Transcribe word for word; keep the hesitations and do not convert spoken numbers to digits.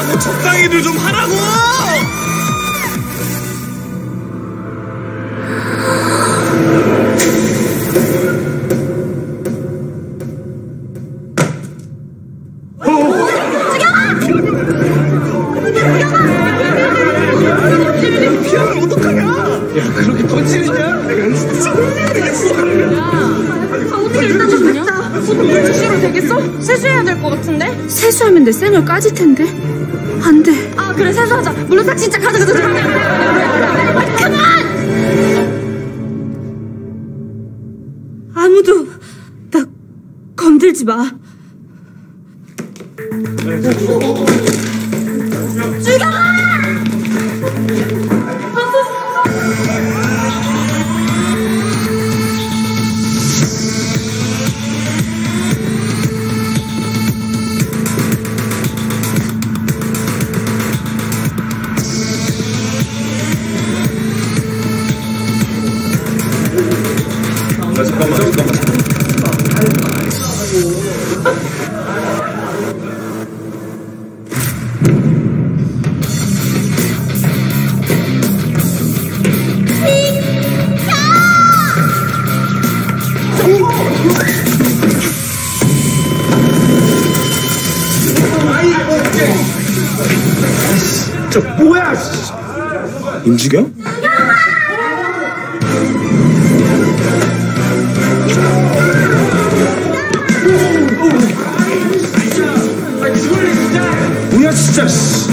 하라고 적당히들 좀 하라고. 야, 그렇게 던지느냐? 내가 진짜 모르겠어. 아, 어떻게 일단 좀 됐다. 물티슈로 되겠어? 세수해야 될 것 같은데? 세수하면 내 쌩을 까질 텐데. 안 돼. 아, 그래, 세수하자. 물로딱 진짜 가자, 가자, 가자. 빨리, 빨리, 그만! 아무도 나 건들지 마. 주경아! 잠깐만, 잠깐만. 저 뭐야? 움직여? 뭐야 진짜.